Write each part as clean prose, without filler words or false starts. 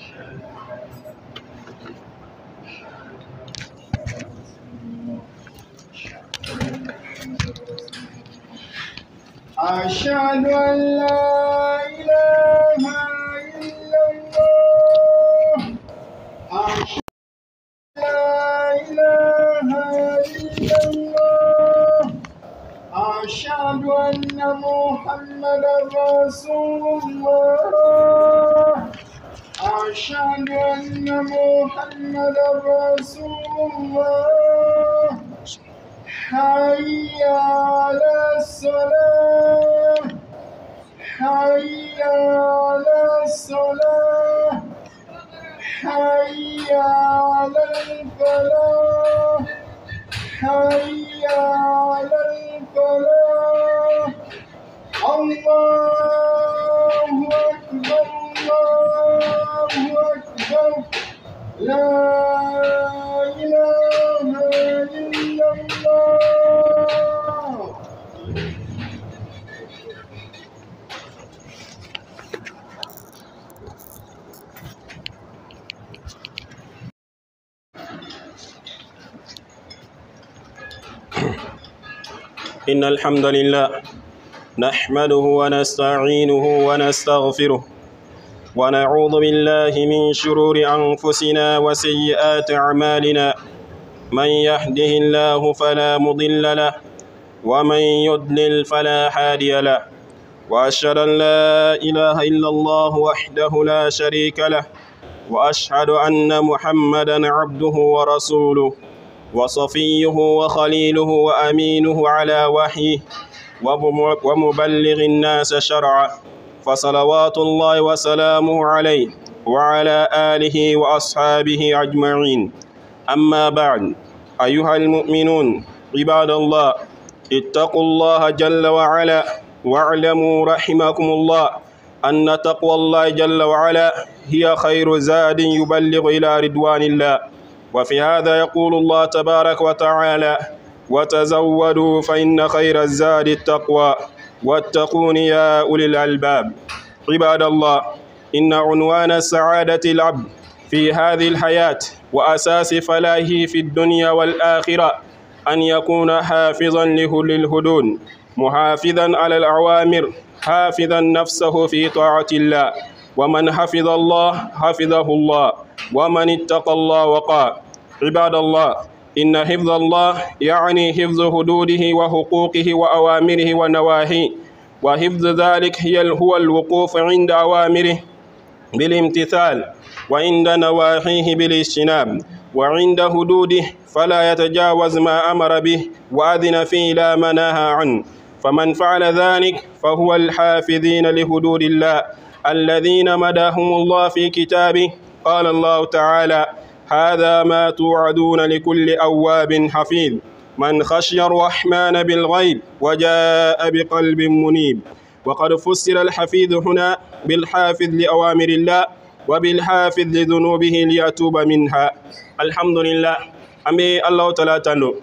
أشهد أن لا إله إلا الله. أشهد أن لا إله إلا الله. أشهد أن محمدا رسول الله. أشهد أن محمدا رسول الله. حي على الصلاة. حي على الصلاة. حي على الفلاح. حي على الفلاح. الله أكبر الله أكبر. لا إله إلا الله. إن الحمد لله نحمده ونستعينه ونستغفره ونعوذ بالله من شرور أنفسنا وسيئات أعمالنا. من يهده الله فلا مضل له ومن يضلل فلا هادي له. وأشهد أن لا إله إلا الله وحده لا شريك له. وأشهد أن محمدا عبده ورسوله وصفيه وخليله وأمينه على وحيه ومبلغ الناس شرعه. فصلوات الله وسلامه عليه وعلى آله وأصحابه أجمعين. أما بعد، أيها المؤمنون عباد الله، اتقوا الله جل وعلا واعلموا رحمكم الله أن تقوى الله جل وعلا هي خير زاد يبلغ إلى رضوان الله. وفي هذا يقول الله تبارك وتعالى: وتزودوا فإن خير الزاد التقوى واتقون يا أولي الألباب. عباد الله، إن عنوان سعادة العبد في هذه الحياة وأساس فلاحه في الدنيا والآخرة أن يكون حافظا للحدود، محافظا على الأوامر، حافظا نفسه في طاعة الله. ومن حفظ الله حفظه الله، ومن اتقى الله وقاه. عباد الله، إن حفظ الله يعني حفظ حدوده وحقوقه وأوامره ونواهيه، وحفظ ذلك هو الوقوف عند أوامره بالامتثال، وعند نواهيه بالاجتناب، وعند حدوده فلا يتجاوز ما أمر به وأذن فيه لا ما نهى عنه. فمن فعل ذلك فهو الحافظين لحدود الله الذين مدحهم الله في كتابه. قال الله تعالى: هذا ما توعدون لكل أواب حفيظ من خشي الرحمن بالغيب وجاء بقلب منيب. وقد فسر الحفيظ هنا بالحافظ لأوامر الله وبالحافظ لذنوبه ليتوب منها. الحمد لله. أمي الله تعالى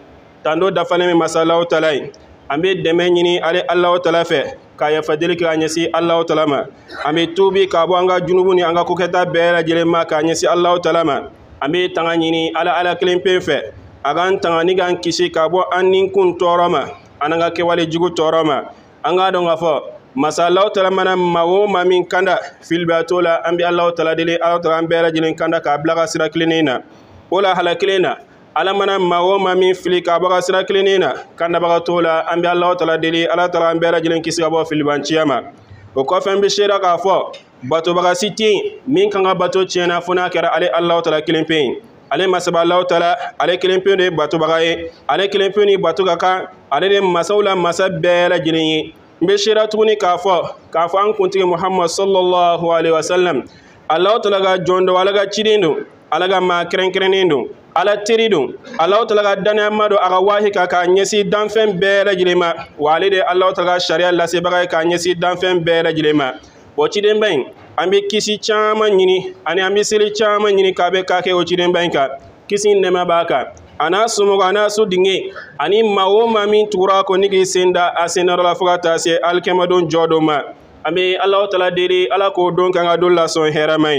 تندو دفن مسألة تعالى أمي دمنيني على الله تعالى فيه kaya fadili ka nyesi Allah Ta'ala ma ambe tubi ka bo anga junubuni anga ko keta bela jelema ka nyesi Allah Ta'ala ma ambe tanga nyini ala klempe fe agan tanga ni gan kisi ka bo anin kun toroma ananga ke wale jugu toroma anga do ngafo masala Ta'ala mana mawo mamin kanda fil batola ambe Allah Ta'ala dele Allah Ta'ala bela jelen kanda ka blaga sira klinina wala halakilena ala mana mawo mami fili ka baga sira kilinina kanda baga tola ambi Allah Ta'ala deli Allah Ta'ala ambera jilen kisi ka bo fili banciyama o ko fen bi sheda ka fo bato baga siti min kanga bato tiena funa kera ale Allah Ta'ala kilimpe ale masaba Allah Ta'ala ale kilimpe de bato baga e ale kilimpe ni bato ka ale de masawla masabela jilen bi sheda tuni ka fo an kunti Muhammad sallallahu alaihi wasallam Allah Ta'ala ga jondo wala ga chirindo alaga ma krenkrenindo ala tirido Allah Ta'ala ga dana mado aga wahi ka nyesi danfen bela jilema walide Allah Ta'ala sharia la se baga ka nyesi danfen bela jilema o chiden ben ambi kisi chama nyini ani ambi sili chama nyini ka be ka ke o chiden ben ka kisi nema baka ana sumo ana su dinge ani mawo mami tura ko nigi senda asenara la fugata se alkema don jodo ma ambi Allah Ta'ala dede ala ko don kan adulla son heramai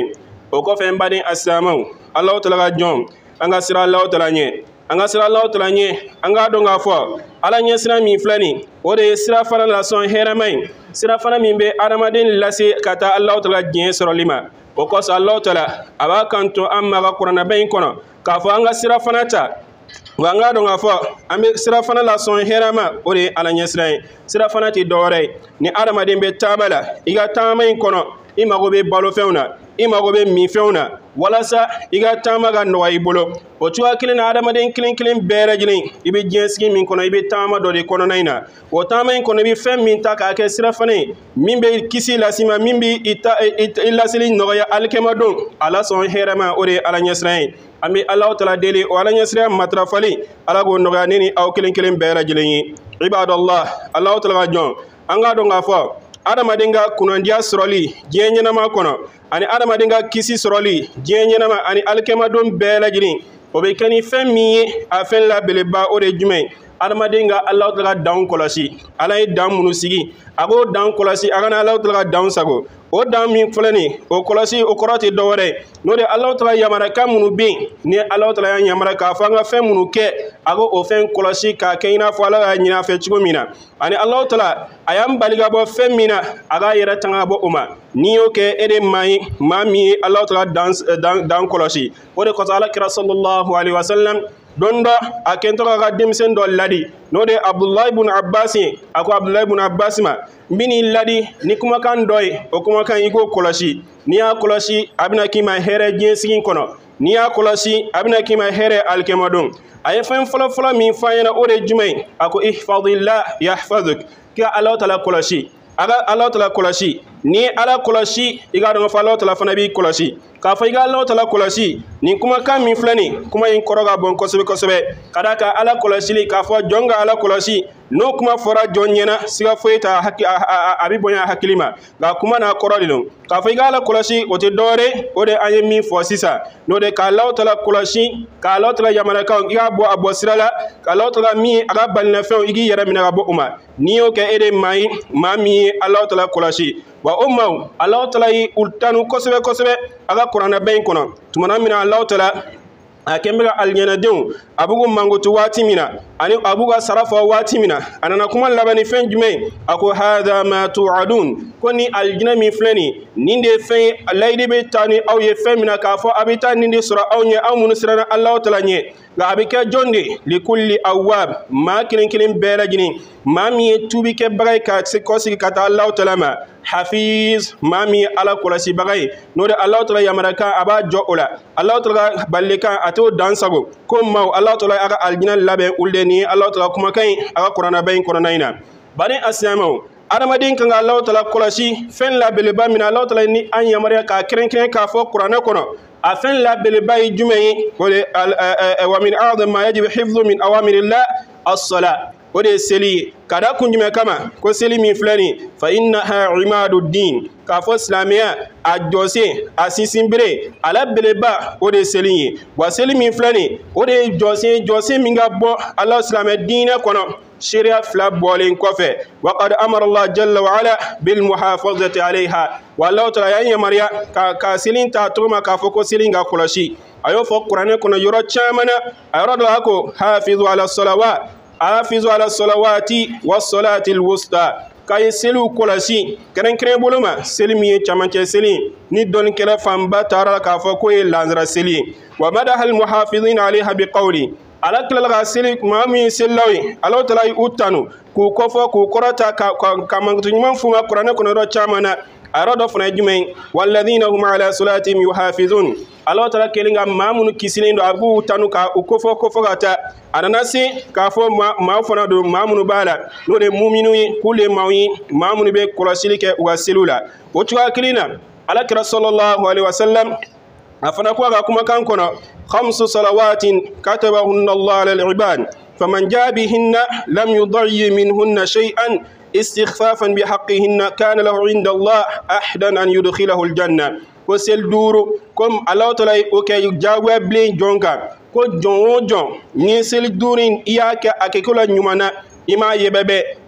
o ko fe mbadi asamaw Allah ta'ala jom anga sira Allah ta'ala nye anga sira Allah ta'ala nye anga do nga fo ala nye sira mi flani o de sira fana la son heramay sira fana mi be aramadin lasi kata Allah ta'ala jin soro lima o ko sa Allah ta'ala aba kanto amma ga qur'ana bayin kono ka fo anga sira fana ta wanga do nga fo ambe sira fana la son herama o de ala nye sira fana ti dore ni aramadin be tabala iga tamayin kono imago be balo fewna imago be mi fewna walasa iga tama ga no ay bolo o tuwa kilin adamaden kilin bere jini ibe jenski min kono ibe tama do de kono naina o tama in kono bi fem min ta ka ke sira fane min be kisi lasima min bi illa silin no ya alkema don ala son herama o de ala nyesrain ami Allah taala deli o ala nyesrain matrafali ala go no ga nini aw kilin bere jini ibadallah Allah taala jon anga do nga fo adamadenga kunandiya soroli diɲɛ ɲɛnama kɔnɔ ani adamadenga kisi soroli diɲɛ ɲɛnama ani alikɛma don bɛɛ lajɛlen o bɛ kɛ ni fɛn min ye a fɛn labeleba o de ye jumɛn adamadenga Ala taala danw kɔlɔsi ala ye dan minnu sigi a k'o dan kɔlɔsi a kana Ala taala danw sago o dan min filɛ nin o kɔlɔsi o kɔrɔ tɛ dɔ wɛrɛ ye n'o de Ala taala yamaruya minnu bɛ yen ni Ala taala y'a yamaruya k'a fɔ an ka fɛn minnu kɛ a ko o fɛn kɔlɔsi k'a kɛ i n'a fɔ Ala y'a ɲini a fɛ cogo min na ani Ala taala a y'an bali ka bɔ fɛn min na a k'a yɛrɛ tanga ka bɔ o ma n'i y'o kɛ e de maa ye maa min ye Ala taala dan kɔlɔsi o de kɔsɔn Alakira sallallahu alaihi wa sallam don dɔ a kɛntɔ ka denmisɛn dɔ ladi n'o de ye Abdulayi ibn Abbas ye a ko Abdulayi ibn Abbas ma n bɛ n'i ladi ni kumakan dɔ ye o kumakan i k'o kɔlɔsi n'i y'a kɔlɔsi a bɛna k'i ma hɛrɛ diɲɛ sigi kɔnɔ n'i y'a kɔlɔsi a bɛna k'i ma hɛrɛ alikɛma don a ye fɛn fɔlɔ min fɔ an ɲɛna o de ye jumɛn ye a ko ihfadillah yahfaduk k'i ka Ala taala kɔlɔsi a ka Ala taala kɔlɔsi ni Ala kɔlɔsi i k'a dɔn k'a fɔ Ala taala fana b'i kɔlɔsi k'a fɔ i ka Ala taala kɔlɔsi nin kumakan min filɛ nin kuma in kɔrɔ ka bon kosɛbɛ kosɛbɛ ka d'a kan Ala kɔlɔsili k'a fɔ jɔn ka Ala kɔlɔsi n'o kuma fɔra jɔn ɲɛna siga foyi t'a a bɛ bonya hakili ma nka kuma n'a kɔrɔ de don k'a fɔ i ka Ala kɔlɔsi o tɛ dɔwɛrɛ o de an ye min fɔ sisan n'o de ka Ala taala kɔlɔsi ka Ala taala yamaruyakanw i k'a bɔ a bɔ sira la ka Ala taala min ye a ka balinafɛnw i k'i yɛrɛ minɛ ka bɔ o ma n'i y'o kɛ e de maa ye maa min ye Ala taala kɔlɔsi wa o maaw Ala taala ye u tanu kosɛbɛ kosɛbɛ a ka kuranɛ bɛn in kɔnɔ tumana min na Ala taala a kɛn bɛ ka aliɲɛnadenw a b'u mankutu waati min na ani a b'u ka sara fɔ waati min na a nana kuma laban ni fɛn jumɛn a ko hadha ma tu'adun ko ni alijinɛ min filɛ nin de ye fɛn ye layidu bɛ taa ni aw ye fɛn min na k'a fɔ a bɛ taa nin de sɔrɔ aw ɲɛ aw minnu siranna Ala taala ɲɛ nka a bɛ kɛ jɔn de likulli awwab maa kelen bɛɛ lajɛlen maa min ye tuubikɛbaga ye ka se kɔsigi ka taa Ala taala ma hafiz maa min ye Ala kɔlɔsibaga ye n'o de Ala taala yamaruyakan a b'a jɔ o la Ala taala balikan a t'o dan sago ko maaw Ala taala a ka alijinɛ labɛn olu de ni Ala taala kumakan in a ka kuranɛba in kɔnɔna in na bani asilamɛw adamaden kan ka Ala taala kɔlɔsi fɛn labeleba min na Ala taala ni an yamaruya k'a kɛrɛnkɛrɛn k'a fɔ kuranɛ kɔnɔ a fɛn labeleba ye jumɛn ye o de wa min a'zami ma yajibu hifdhu min awamirillah as-salat o de ye seli ye ka da kun jumɛn kama ko seli min filɛ nin fa innaha imadu din k'a fɔ silamɛya a jɔsen a sinsinbere ala beleba o de ye seli ye wa seli min filɛ nin o de ye jɔsen min ka bɔ ala silamɛ diinɛ kɔnɔ sariya fila bɔlen kɔfɛ wa qad amara Allah jalla wa ala bil muhafazati alayha wa Allah taala y'a yamaruya ka seli ta cogo ma k'a fɔ ko seli ka kɔlɔsi a y'o fɔ kuranɛ kɔnɔ yɔrɔ caman na a yɔrɔ dɔ la ko hafizu ala salawat hafizu ala salawati was salati al wusta k'a ye seliw kɔlɔsi kɛrɛnkɛrɛn bolo ma seli min ye camancɛ seli ni dɔnnikɛla fanba taara la k'a fɔ k'o ye lansara seli ye wa madaha al muhafizina alayha bi qawli ala tilala ka seli maa min ye selilaw ye Ala taala y'u tanu k'u kɔfɔ k'u kɔrɔta ka mankutu ɲuman f'u ma kuranɛ kɔnɔ yɔrɔ caman na a yɔrɔ dɔ fana ye jumɛn ye walladhina hum ala salatihim yuhafizun Ala taala kelen ka maa minnu kisilen don a b'u tanu ka u kɔfɔ ka taa a nana se k'a fɔ maa fana don maa minnu b'a la n'o de ye muminun ye k'olu ye maaw ye maa minnu bɛ kɔlɔsili kɛ u ka seliw la o cogoya kelen na Alakira sallallahu alaihi wa sallam a fana ko a ka kumakan kɔnɔ khamsu salawatin katabahunna Allah ala al-ibad faman jaa bihinna lam yudayyi minhunna shay'an استخفافا بحقهن كان له عند الله أحدا أن يدخله الجنة ko sel duuru comme Allah taala o kɛ jagoya bilen jɔn kan ko jɔn o jɔn ni seli duuru in i y'a kɛ a kɛcogo la ɲuman na i m'a ye bɛɛ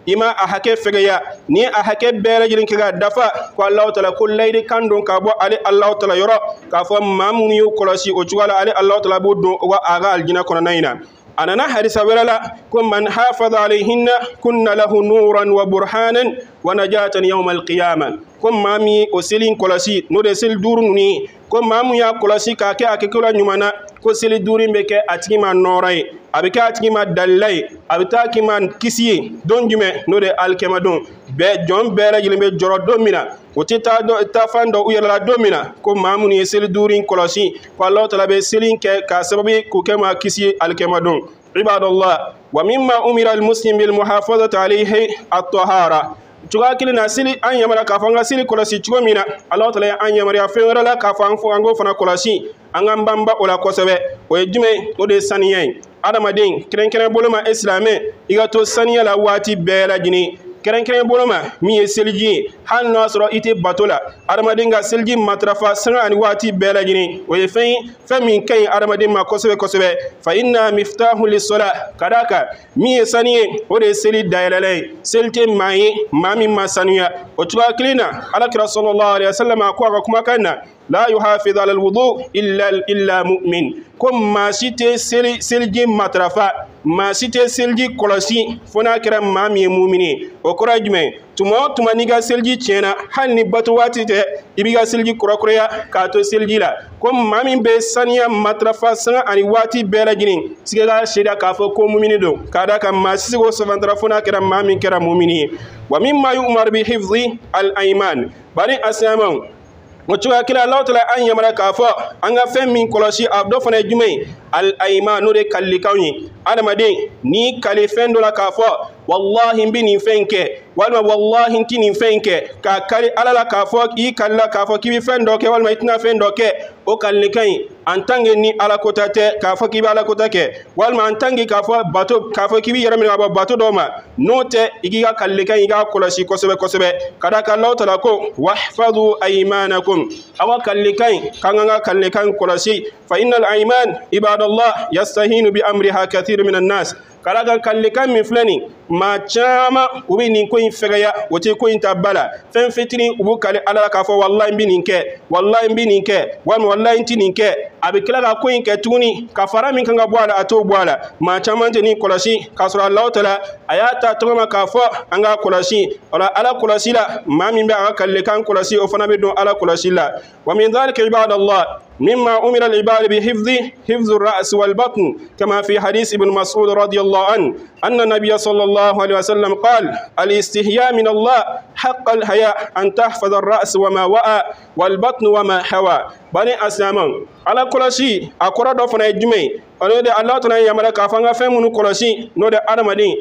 ima a hakɛ fɛgɛya ni a hakɛ bɛɛ lajɛlen kɛ ka dafa ko Allahu taala ko layidu kan don ka bɔ ale Allahu taala yɔrɔ k'a fɔ maa minnu y'u kɔlɔsi o cogoya la ale Allahu taala b'o don a ka alijinɛ kɔnɔna in na. A nana hadisa wɛrɛ la ko man hafadha alayhinna kunna lahu nuran wa burhanan wa najatan yawma alqiyama ko maa min o seli kɔlɔsi n'o de seli 5 ninnu ye ko maa min y'a kɔlɔsi k'a kɛ a kɛcogo ɲuman na ko seli 5 bɛ kɛ a tigi ma nɔɔrɔ ye a bɛ kɛ a tigi ma dalila ye a bɛ taa k'i ma kisi ye don jumɛn n'o de ye alikɛma don bɛɛ jɔn bɛɛ lajɛlen bɛ jɔrɔ don min na o tɛ taa fan dɔ u yɛrɛ la don min na ko maa minnu ye seli 5 kɔlɔsi ko Allahu taala bɛ seli kɛ k'a sababu ye k'o kɛ maa kisi ye alikɛma don. Ibadallah wa mimma umira al-muslim bil muhafazati alayhi at-tahara cogoya kelen na seli an yamara k'a fɔ an ka seli kɔlɔsi cogo min na Allahu taala an yamariya fɛn wɛrɛ la k'a fɔ an k'o fana kɔlɔsi an k'an banba o la kosɛbɛ o ye jumɛn o de ye saniya ye adamaden kɛrɛnkɛrɛn bolo ma silamɛ i ka to saniya la waati bɛɛ lajɛlen kɛrɛnkɛrɛn bolo ma min ye seliji ye hali n'a sɔrɔ i tɛ bato la adamaden ka seliji matarafa sanga ani waati bɛɛ lajɛlen o ye fɛn min ka ɲi adamaden ma kosɛbɛ kosɛbɛ fa inna miftahu lisola ka d'a kan min ye sani ye o de ye seli dayɛlɛla ye seli tɛ maa ye maa min ma sanuya o cogoya kelen na alakira sallallahu alaihi wasallam a ko a ka kumakan na la yuhafiz ala alwudu illa mu'min ko maa si tɛ seliji matarafa maa si tɛ seliji kɔlɔsi fo n'a kɛra maa min ye mumini ye o kɔrɔ ye jumɛn tuma o tuma n'i ka seliji tiɲɛna hali ni bato waati tɛ i b'i ka seliji kurakuraya k'a to seliji la ko maa min bɛ saniya matarafa sanga ani waati bɛɛ lajɛlen sigi ka seeda k'a fɔ ko mumini don k'a da kan maa si se k'o sɛbɛntara fo n'a kɛra maa min kɛra mumini ye wa mimma yu'mar bi hifzi al-ayman bari asilamanw o cogoya kelen Allahu taala an yamara k'a fɔ an ka fɛn min kɔlɔsi a dɔ fana ye jumɛn ye al-ayman n'o de ye kalilikanw ye adamaden n'i kali fɛn dɔ la k'a fɔ wallahi n bɛ nin fɛn in kɛ walima wallahi n tɛ nin fɛn in kɛ k'a kali Ala la k'a fɔ i kalila k'a fɔ k'i bɛ fɛn dɔ kɛ walima i tɛna fɛn dɔ kɛ o kalilikan in en tant que ni Ala kota tɛ k'a fɔ k'i bɛ Ala kota kɛ walima en tant que k'a fɔ k'i bɛ yɛrɛ minɛ ka bɔ bato dɔw ma n'o tɛ i k'i ka kalilikan in i k'a kɔlɔsi kosɛbɛ kosɛbɛ ka d'a kan Allahu taala ko wahfadhu aymanakum aw ka kalilikan in k'an ka kalilikan in kɔlɔsi fa innal ayman ibadallah yastahinu bi amriha kathir min an-nas ka d'a kan kalilikan min filɛ nin maa caman u bɛ nin ko in fɛgɛya o tɛ ko in ta ba la fɛn fitinin u b'u kali Ala la k'a fɔ wallahi n bɛ nin kɛ wallahi n bɛ nin kɛ walima wallahi n tɛ nin kɛ a bɛ tila ka ko in kɛ tuguni ka fara min kan ka bɔ a la a t'o bɔ a la maa caman tɛ nin kɔlɔsi k'a sɔrɔ Allahu taala a y'a ta tɔgɔ ma k'a fɔ an k'a kɔlɔsi o la Ala kɔlɔsi la maa min bɛ a ka kalilikan kɔlɔsi o fana bɛ don Ala kɔlɔsi la wa min dhalika ibadallah مما أمر العباد بحفظه حفظ الرأس والبطن كما في حديث ابن مسعود رضي الله عنه أن النبي صلى الله عليه وسلم قال الاستحياء من الله حق الحياء أن تحفظ الرأس وما وعى والبطن وما حوى بني أسلام على كل شيء أقرأ دفن الجميع ونودي الله تعالى يملك أفنى فمن كل شيء نودي أرمدين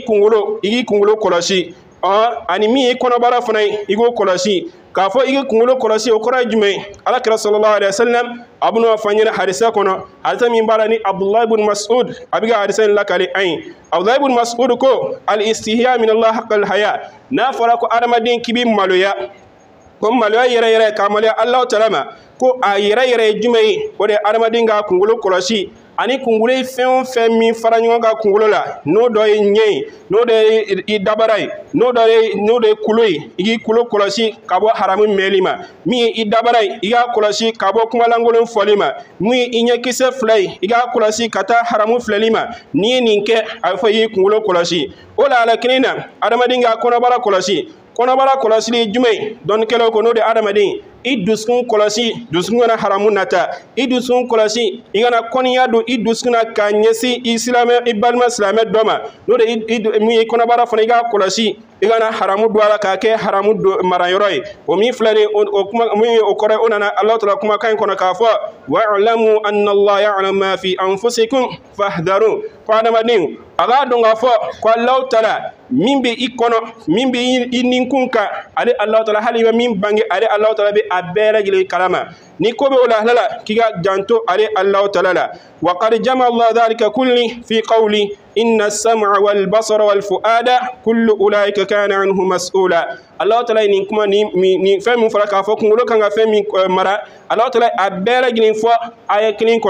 إيكونغلو كل شيء ani min ye kɔnɔbara fana ye i k'o kɔlɔsi k'a fɔ i ka kunkolo kɔlɔsi o kɔrɔ ye jumɛn alakira sallallahu alaihi wasallam a bɛna fɔ an ɲɛna hadisa kɔnɔ hadisa min b'a la ni Abdullah ibn Mas'ud a bɛ ka hadisa in lakale an ye Abdullah ibn Mas'ud ko al-istihya min Allah haqqal haya n'a fɔra ko adamaden k'i bɛ maloya ko maloya yɛrɛ yɛrɛ k'a maloya Allahu taala ma ko a yɛrɛ yɛrɛ ye jumɛn ye o de ye adamaden ka kunkolo kɔlɔsi ani kunkolo ye fɛn o fɛn min fara ɲɔgɔn kan kunkolo la n'o dɔ ye ɲɛ ye n'o dɔ ye i dabara ye n'o dɔ ye kulo ye i k'i kulo kɔlɔsi ka bɔ haramu mɛnli ma min ye i dabara ye i k'a kɔlɔsi ka bɔ kumalankolon fɔli ma min ye i ɲɛkisɛ fila ye i k'a kɔlɔsi ka taa haramu filɛli ma n'i ye nin kɛ a bɛ fɔ i y'i kunkolo kɔlɔsi o la ala kelen na adamaden ka kɔnɔbara kɔlɔsi kɔnɔbara kɔlɔsili ye jumɛn ye dɔnnikɛlaw ko n'o de adamaden i dusukun kɔlɔsi dusukun kana haramu nata i dusukun kɔlɔsi i kana kɔniya don i dusukun na k'a ɲɛsin i balima silamɛ dɔ ma n'o de mun ye kɔnɔbara fana i k'a kɔlɔsi i kana haramu don a la k'a kɛ haramu marayɔrɔ ye o min filɛ nin o kuma mun ye o kɔrɔ ye o nana Alahu taala kumakan in kɔnɔ k'a fɔ wa'lamu anna Allah ya'lamu ma fi anfusikum fahdharu ko adamaden a k'a dɔn k'a fɔ ko Alahu taala min bɛ i kɔnɔ min bɛ i ninkun kan ale Alahu taala hali i bɛ min bange ale Alahu taala bɛ a bɛɛ lajɛlen kalama ni ko bɛ o lahala la k'i ka janto ale Alahu taala la wa qad jama Allah dhalika kulli fi qawli inna as-sam'a wal basara wal fu'ada kullu ulaika kana anhu mas'ula Alahu taala nin kuma ni fɛn min fɔra k'a fɔ kunkolo kan ka fɛn min mara Alahu taala a bɛɛ lajɛlen fɔ aya kelen kɔnɔ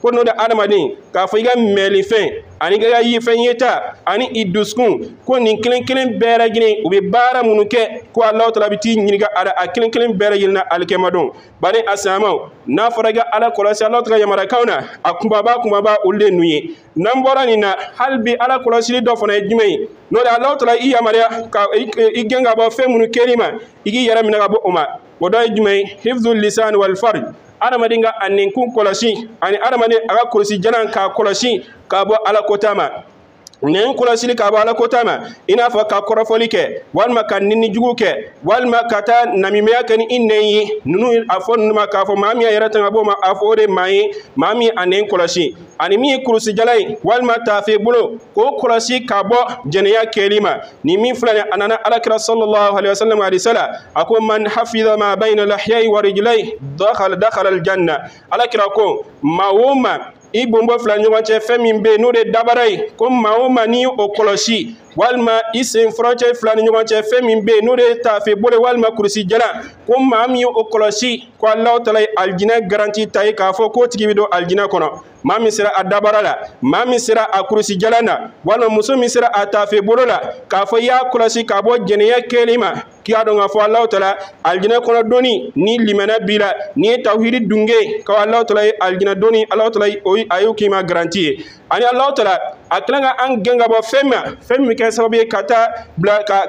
ko no da adamaden k'a fɔ i ka mɛli fɛn ani ka yi fɛn yeta ani i dusukun ko nin kelen kelen bɛɛ lajɛlen u bɛ baara minnu kɛ ko Alahu Taala bɛ t'i ɲininka a kelen kelen bɛɛ lajɛlen na alikiyama don bari a silamɛw n'a fɔra i ka Ala kɔlɔsi Alahu Taala yamariyakanw na a kunbaba olu de nun ye n'an bɔra nin na hali bi Ala kɔlɔsili dɔ fana ye jumɛn ye n'o de Alahu Taala i yamariya ka i gɛn ka bɔ fɛn minnu kɛli ma i k'i yɛrɛ minɛ ka bɔ o ma o dɔ ye jumɛn ye hifzul lisan wal farj adamaden ka a ninkun kɔlɔsi ani adamaden a ka kulusi jalan k'a kɔlɔsi k'a bɔ Ala kota ma nin kɔlɔsili k'a bɔ Ala kota ma i n'a fɔ ka kɔrɔfɔli kɛ walima ka nini jugu kɛ walima ka taa namimɛya kɛ ni i nɛn ye ninnu a fɔ ninnu ma k'a fɔ maa min yɛrɛ tanga b'o ma a fɔ o de maa ye maa min a nɛn kɔlɔsi ani min ye kulusi jala ye walima taafe bolo k'o kɔlɔsi k'a bɔ jɛnɛya kɛli ma ni min filɛ nin a nana Alakira sallallahu alaihi wasallam hadisa la a ko man hafiza ma bayna lahyai wa rijlai dakhala aljanna Alakira ko maa o maa i bɔnbɔ fila ɲɔgɔn cɛ fɛn min bɛ yen n'o de dabara ye ko maa o maa ni o kɔlɔsi walima i sen furancɛ fila ni ɲɔgɔn cɛ fɛn min bɛ yen n'o de ye taafe bolo walima kurusi jalan ko maa min ye o kɔlɔsi ko Alahu Taala ye alijinɛ garanti ta ye k'a fɔ k'o tigi bɛ don alijinɛ kɔnɔ maa min sera a dabara la maa min sera a kurusi jalan na walima muso min sera a taafe bolo la k'a fɔ i y'a kɔlɔsi k'a bɔ jɛnɛya kɛli ma k'i y'a dɔn k'a fɔ Alahu Taala alijinɛ kɔnɔ donni ni limana b'i la n'i ye tawhidi dunge ko Alahu Taala ye alijinɛ donni Alahu Taala a y'o k'i ma garanti ye ani Alahu Taala a tila ka an gɛn ka bɔ fɛn ma fɛn min bɛ kɛ sababu ye ka taa bila ka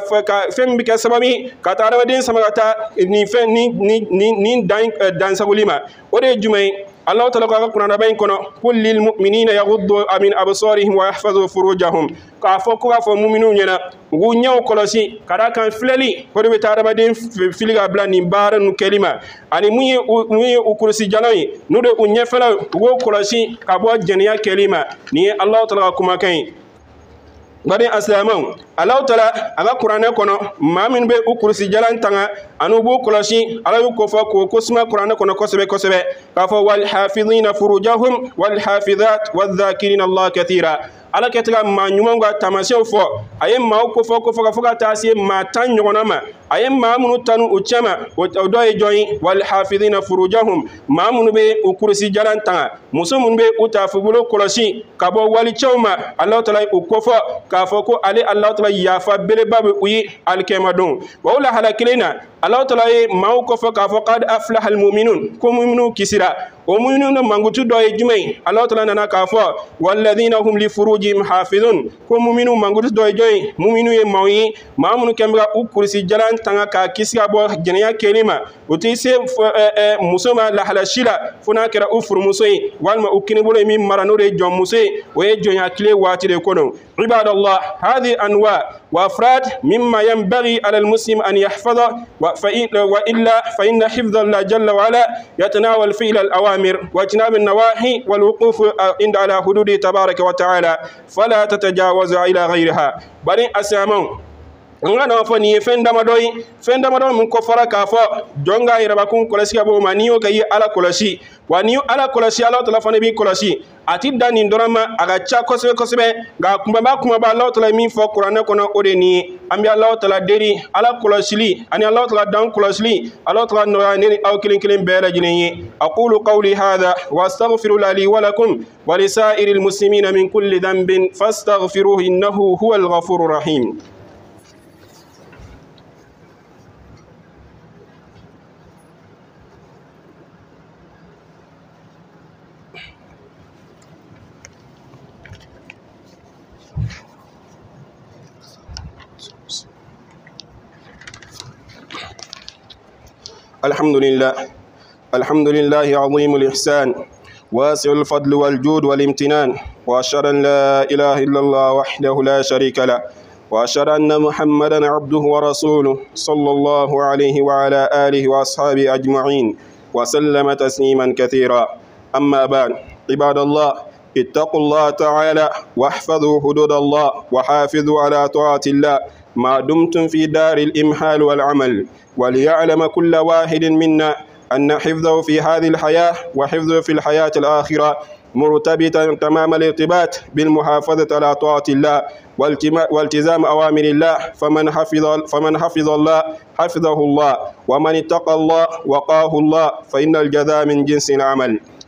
fɛn min bɛ kɛ sababu ye ka taa adamaden sama ka taa nin fɛn nin dansagoli ma o de ye jumɛn ye Alahu Taala ko a ka kuranaba in kɔnɔ qul lil mu'minina yaghuddu min absarihim wa yahfazu furujahum k'a fɔ ko k'a fɔ mu'miniw ɲɛna u k'u ɲɛw kɔlɔsi ka d'a kan filɛli o de bɛ taa adamaden fili ka bila nin baara ninnu kɛli ma ani mun ye u kulusi jalan ye n'o de u ɲɛfɛlaw u k'o kɔlɔsi ka bɔ jɛnɛya kɛli ma nin ye Alahu Taala ka kumakan ye bari asilamɛw Alahu Taala a ka kuranɛ kɔnɔ maa minnu bɛ u kulusi jalan tanga ani u b'u kɔlɔsi Ala y'u kofɔ k'o kosuma kuranɛ kɔnɔ kosɛbɛ kosɛbɛ k'a fɔ wal hafidhina furujahum wal hafidhat wadh-dhakirina Allah kathira Ala kɛ tɛ ka maa ɲumanw ka taamasiyɛnw fɔ a ye maaw kofɔ ka fɔ ka taa se maa 10 ɲɔgɔnna ma a ye maa minnu tanu u cɛ ma o dɔ ye jɔn ye wal hafidhina furujahum maa minnu bɛ u kulusi jalan tanga muso minnu bɛ u taafebolo kɔlɔsi ka bɔ walicɛw ma Alahu Taala ye u kofɔ k'a fɔ ko ale Alahu Taala yafa beleba bɛ u ye alikiyama don wa o lahala kelen na Alahu Taala ye maaw kofɔ k'a fɔ qad aflaha almu'minun ko mu'minu kisira o mu'minu na mangutu dɔ ye jumɛn ye Alahu Taala nana k'a fɔ walladhina hum li furujihim hafidhun ko mu'minu mangutu dɔ ye jɔn ye mu'minu ye maaw ye maa minnu kɛn bɛ ka u kulusi jalan tanga k'a kisi ka bɔ jɛnɛya kɛli ma o tɛ se muso ma lahala si la fo n'a kɛra u furumuso ye walima u kinibolo ye min mara n'o de ye jɔnmuso ye o ye jɔnya tile waati de ko don ibadallah hadi anwa wa afrad mimma yanbaghi ala almuslim an yahfadha وإلا فإن حفظ الله جل وعلا يتناول فعل الأوامر واجتناب النواهي والوقوف عند على حدوده تبارك وتعالى فلا تتجاوز إلى غيرها بني أسامون nga na fɔ nin ye fɛn damadɔ ye fɛn damadɔ min kɔfɔra k'a fɔ jɔn ka yɛrɛbakun kɔlɔsi ka bɔ o ma n'i y'o kɛ i ye Ala kɔlɔsi wa n'i ye Ala kɔlɔsi Alahu Taala fana b'i kɔlɔsi a ti da nin dɔrɔn ma a ka ca kosɛbɛ kosɛbɛ nka kumaba Alahu Taala ye min fɔ kuranɛ kɔnɔ o de nin ye an bɛ Alahu Taala deli Ala kɔlɔsili ani Alahu Taala dan kɔlɔsili Alahu Taala nɔgɔya ne ni aw kelen kelen bɛɛ lajɛlen ye aqulu qawli hadha wa astaghfirullaha li wa lakum wa li sa'iril muslimina min kulli dhanbin fastaghfiruhu innahu huwal ghafurur rahim. الحمد لله عظيم الإحسان واسع الفضل والجود والامتنان وأشهد أن لا إله إلا الله وحده لا شريك له وأشهد أن محمدا عبده ورسوله صلى الله عليه وعلى آله وأصحابه أجمعين وسلم تسليما كثيرا أما بعد عباد الله اتقوا الله تعالى واحفظوا حدود الله وحافظوا على طاعة الله ما دمتم في دار الإمحال والعمل وليعلم كل واحد منا أن حفظه في هذه الحياة وحفظه في الحياة الآخرة مرتبطا تمام الارتباط بالمحافظة على طاعة الله والتزام أوامر الله فمن حفظ الله حفظه الله ومن اتقى الله وقاه الله فإن الجزاء من جنس العمل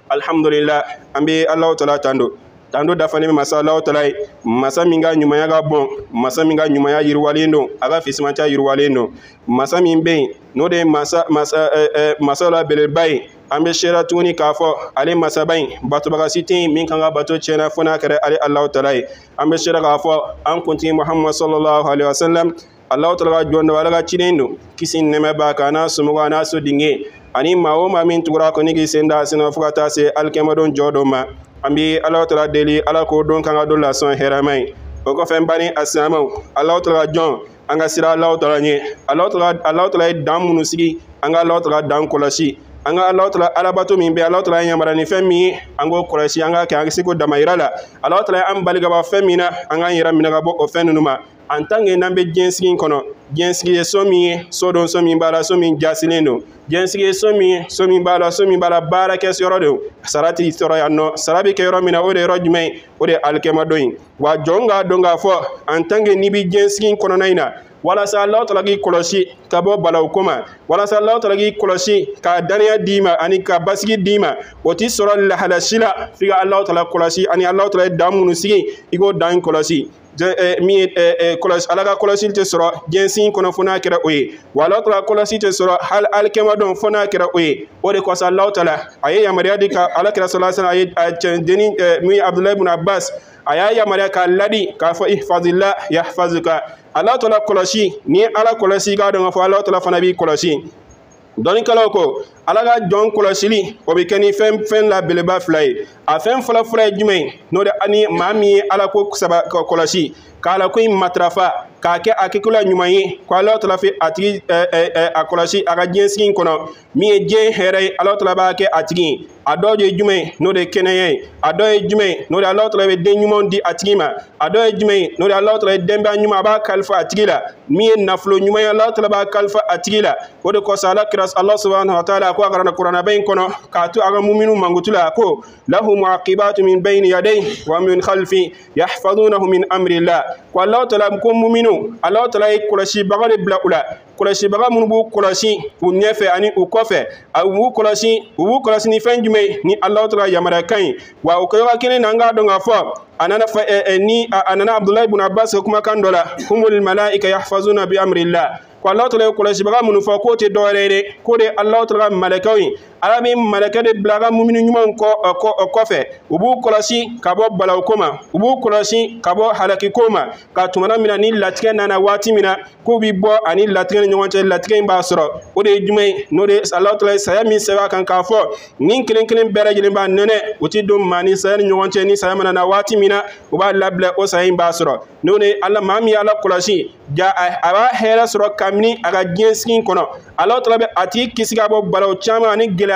alhamdulillah ambe Allah ta'ala tando dafane masa Allah ta'ala masa minga nyumaya ga bon masa minga nyumaya yirwalendo aga fismanta yirwalendo masa mimbe no de masa la belebay ambe shera tuni kafo ale masa bain bato baga sitin min kanga bato chena fona kare ale Allah ta'ala ambe shera kafo an kunti Muhammad sallallahu alaihi wasallam Allah ta'ala jonda wala ga chinendo kisin neme ba kana sumuga na so dinge ani mawo ma min tura ko nigi senda sino fukata se alkemadon jodoma ambi Allah ta'ala deli ala ko don kanga do la son heramai o ko fen bani asama Allah ta'ala jon anga sira Allah ta'ala ni Allah ta'ala damunu sigi anga Allah ta'ala dan kolashi anga Allah ta'ala alabato min be Allah ta'ala yamara ni femi ango kolashi anga ka siko damairala Allah ta'ala am baliga ba femina anga yira minaga bo o fenunuma en tant que nambe jensigi kono jensigi somi sodon somi bala somi jasileno jensigi somi bala bara kes yorodo sarati soro yanno sarabi ke yoro mina ode rojme ode alkema doyin wa jonga donga fo en tant que nibi jensigi kono naina wala sa Allah ta'ala gi koloshi ka bo balaw kuma wala sa Allah ta'ala gi koloshi ka daniya dima ani ka basigi dima oti soro la halashila figa Allah ta'ala koloshi ani Allah ta'ala damunu sigi igo dan koloshi kolosi alaga kolosi te soro jensin kono fona kera oye wala tala kolosi te soro hal alkema don fona kera oye o de ko sa Allah taala aye ya mariya dika alakira sallallahu alaihi wasallam aye deni mi Abdullah ibn Abbas aya ya mariya ka ladi ka fa ihfazillah yahfazuka Allah taala kolosi ni ala kolosi ga don fa Allah taala fana bi kolosi doni kala ko alaga jon kolosili o be keni fen la beleba flay a fen fala flay jumay no de ani mami ala ko saba kolosi kala ko matrafa ka ke akikula nyumayi ko Allah taala fi ati akolosi aga jensin kono mi je here Allah taala ba ke atigi adoje jumay no de keneye adoje jumay no de Allah taala be den nyumon di atigima adoje jumay no de Allah taala demba nyuma ba kalfa atigila mi naflo nyumay Allah taala ba kalfa atigila o de ko sala kiras Allah subhanahu wa ta'ala ko agara Qur'ana bayin kono ka tu aga mu'minu mangutula ko lahu mu'aqibatu min bayni yadayhi wa min khalfi yahfazunahu min amri Allah ko Allah taala ko mu'minu Allah taala kulashi bagale blaula kulashi baga munbu kulashi unyefe ani ukofe u kulashi ni fenjume ni Allah taala yamara kai wa ukoyoka kini nanga donga fo anana fa ni anana Abdullah ibn Abbas kuma kandola humul malaika yahfazuna bi amri Allah ko Allah taala kulashi baga munu fa ko te dorere ko de Allah taala malakawi alami malakade blaga mu'minu nyuma ko kofe ubu kulashi kabo balaw koma ubu kulashi kabo halaki koma ka tumana mina ni latike nana wati mina ko bi bo ani latike nyonte latike ba soro o de jumay no de Allah taala saya mi sewa kan ka fo nin kelen bere jile ba nene uti dum mani saya nyonte ni saya mana na wati mina o ba labla o saya ba soro no ne Allah mami ala kulashi ja aba hera soro kamni aga jenskin kono Allah taala be ati kisiga bo balaw chama ni gela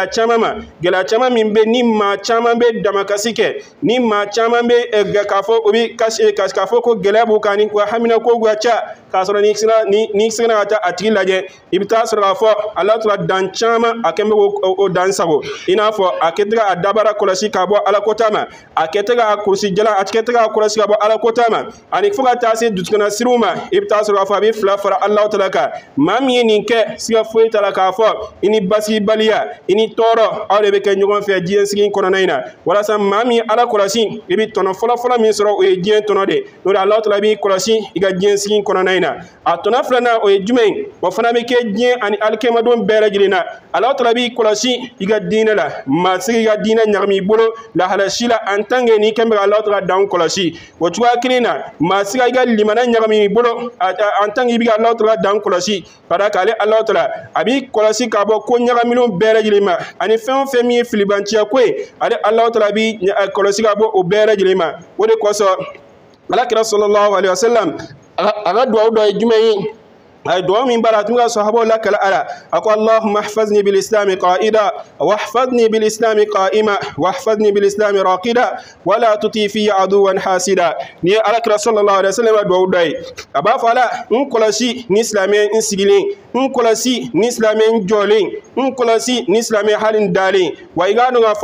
chama min be ni ma chama be damakasike ni ma chama be kafo obi kafo ko gela bu kani ko hamina ko gwacha kasoro ni sina ata atigi laje ibta sura fo Allah taala dan chama akembe o dan sago ina fo aketra adabara kolosi kabo ala kotama aketra kursi jala aketra kolosi kabo ala kotama ani fuga tasi dutkana siruma ibta sura fo bi fara Allah taala ka mami ni ke siga fo taala ka fo ini basi baliya ini toro awre be ke nyogon fe jien sigin kono naina wala sam mami ala kolosi ibi tono fola min soro o jien tono de no Allah taala bi kolosi iga jien sigin kono naina atona flana o jumain wa fana be ke jien ani alkema don bere jilina Allah taala bi kolosi iga dina la ma siga dina nyarmi bolo la halashila antange ni kembe Allah taala dan kolosi wo tuwa kinina ma siga iga limana nyarmi bolo antange bi Allah taala dan kolosi para kale Allah taala abi kolosi ka bo ko nyarmi bere jilima ani fen mi filibantia kwe ale Allah taala bi kolosi ka bo o bere jilima wode ko so alakira sallallahu alaihi wasallam aga do jumayi ay do min baratu ga sahabo lakala ala ako Allahumma ihfazni bil islam qaida wahfazni bil islam qaima wahfazni bil islam raqida wala tuti fi aduwan hasida ni alakira sallallahu alaihi wasallam do dai aba fala kolosi ni islamien insigilin kolosi ni islamien jolin kolosi ni islamien halin dalin wa igano ga fo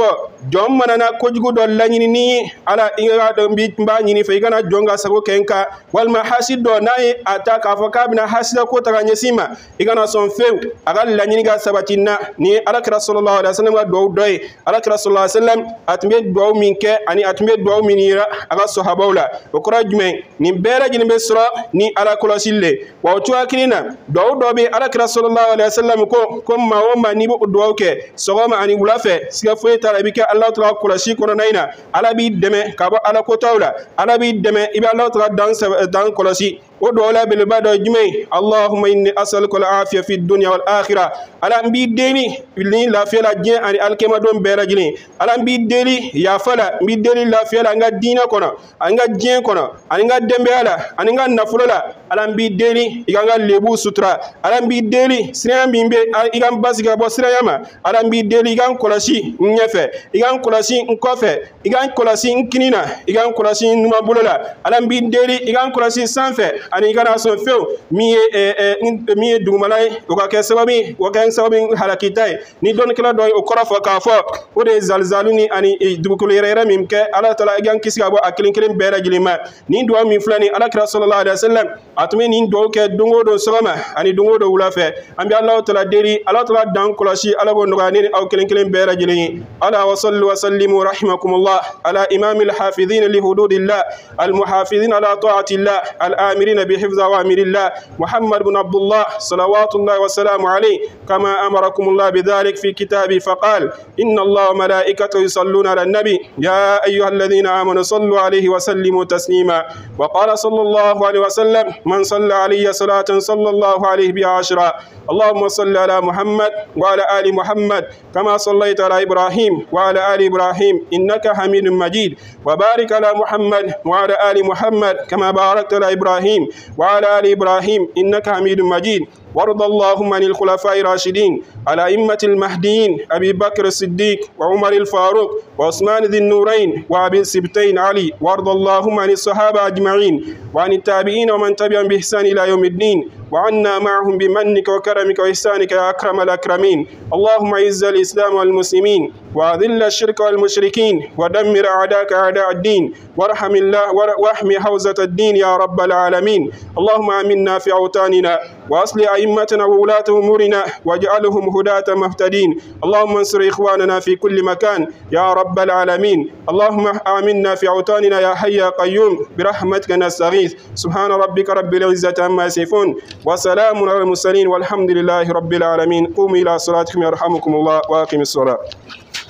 jom manana kojugo do lanyini ni ala inga do mbi mba nyini fe igana jonga sago kenka wal mahasid do nayi ataka fa kabina hasida ko taga nyesima igana son few agal lanyini ga sabatina ni ala sallallahu alaihi wasallam ga do doy ala sallallahu alaihi wasallam atme do minke ani atme do minira aga sahabawla o kora jume ni bera jini be sura ni ala kolosille wa tuwa kinina do be ala sallallahu alaihi wasallam ko ma o ma ni bo do ke sogoma ani bulafe siga fo tara bika Allah ta'ala kulashi kono naina ala bi deme kabo ala ko tawla ala bi deme ibe Allah ta'ala dan kulashi ودولا بالبادو جمي اللهم إني أسألك العافية في الدنيا والآخرة على أنبي ديني بلين لا فيلا جين عن الكلمة دون بيرجلين على أنبي ديني يا فلا أنبي ديني لا فيلا أنغا دينا كنا أنغا جين كنا أنغا دمبيالا أنغا نفلولا على أنبي ديني إنغا لبو سترا على أنبي ديني سريان بيمبي إنغا باسيكا بو سرياما على أنبي ديني إنغا كولاشي نيفة إنغا كولاشي نكوفة إنغا كولاشي نكنينا إنغا كولاشي نمابولا على أنبي ديني إنغا كولاشي سانفة ani gana son few mi dumalay o ka kesababi o ka sababi halakitai ni don kala do o korafo ka fo o de zalzaluni ani dubukul yere mim ke ala taala gan kisiga bo akilin kilim bera jilima ni do mi fulani ala kira sallallahu alaihi wasallam atumi ni do ke dungo do sogama ani dungo do wulafe ambi allah taala deri ala taala dan kulashi ala bo noga ni aw kilin kilim bera jilini ala wa sallu wa sallimu rahimakumullah ala imamil hafizin li hududillah al muhafizin ala ta'atillah al amirin بحفظ أوامر الله محمد بن عبد الله صلوات الله وسلامه عليه كما أمركم الله بذلك في كتابه فقال إن الله وملائكته يصلون على النبي يا أيها الذين آمنوا صلوا عليه وسلموا تسليما وقال صلى الله عليه وسلم من صلى علي صلاة صلى الله عليه بها عشرا اللهم صل على محمد وعلى آل محمد كما صليت على إبراهيم وعلى آل إبراهيم إنك حميد مجيد وبارك على محمد وعلى آل محمد كما باركت على إبراهيم وعلى آل إبراهيم إنك حميد مجيد وارض اللهم عن الخلفاء الراشدين على أئمة المهديين أبي بكر الصديق وعمر الفاروق وعثمان ذي النورين وأبي السبتين علي وارض اللهم عن الصحابة أجمعين وعن التابعين ومن تبعهم بإحسان إلى يوم الدين وعنا معهم بمنك وكرمك وإحسانك يا أكرم الأكرمين اللهم أعز الإسلام والمسلمين وأذل الشرك والمشركين ودمر أعداءك أعداء الدين وارحم الله واحمي حوزة الدين يا رب العالمين اللهم آمنا في أوطاننا وأصلح أئمتنا وولاة أمورنا واجعلهم هداة مهتدين اللهم انصر إخواننا في كل مكان يا رب العالمين اللهم آمنا في أوطاننا يا حي يا قيوم برحمتك نستغيث سبحان ربك رب العزة عما يصفون وسلام على المرسلين والحمد لله رب العالمين قوموا إلى صلاتكم يرحمكم الله وأقم الصلاة